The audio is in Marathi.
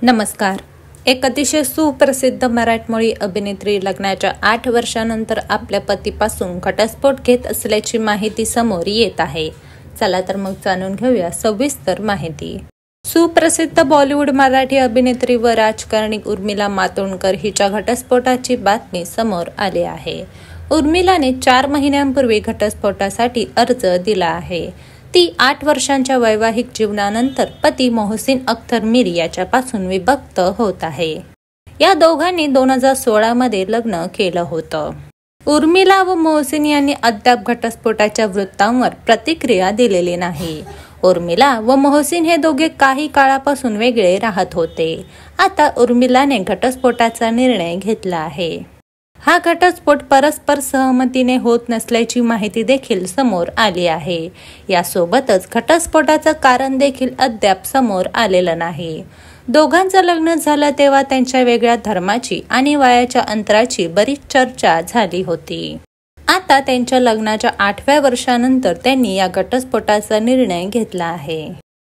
नमस्कार. एक अतिशय सुप्रसिद्ध मराठमोळी अभिनेत्री लग्नाच्या 8 वर्षांनंतर आपल्या पतीपासून घटस्फोट घेत असल्याची माहिती समोर येत आहे. चला तर मग जाणून घेऊया सविस्तर माहिती. सुप्रसिद्ध बॉलिवूड मराठी अभिनेत्री व राजकारणी उर्मिला मातोंडकर हिच्या घटस्फोटाची बातमी समोर आली आहे. उर्मिलाने 4 महिन्यांपूर्वी घटस्फोटासाठी अर्ज दिला आहे. ती 8 वर्षांच्या वैवाहिक जीवनानंतर पती मोहसिन अख्तर मीर याच्यापासून विभक्त होत आहे. या दोघांनी 2016 मध्ये लग्न केलं होतं. उर्मिला व मोहसिन यांनी अद्याप घटस्फोटाच्या वृत्तांवर प्रतिक्रिया दिलेली नाही. उर्मिला व मोहसिन हे दोघे काही काळापासून वेगळे राहत होते. आता उर्मिलाने घटस्फोटाचा निर्णय घेतला आहे. हा घटस्फोट परस्पर सहमतीने होत नसल्याची माहिती देखील समोर आली आहे. यासोबतच घटस्फोटाचं कारण देखील अद्याप समोर आलेलं नाही. दोघांचं लग्न झालं तेव्हा त्यांच्या वेगळ्या धर्माची आणि वयाच्या अंतराची बरीच चर्चा झाली होती. आता त्यांच्या लग्नाच्या 8व्या वर्षानंतर त्यांनी या घटस्फोटाचा निर्णय घेतला आहे.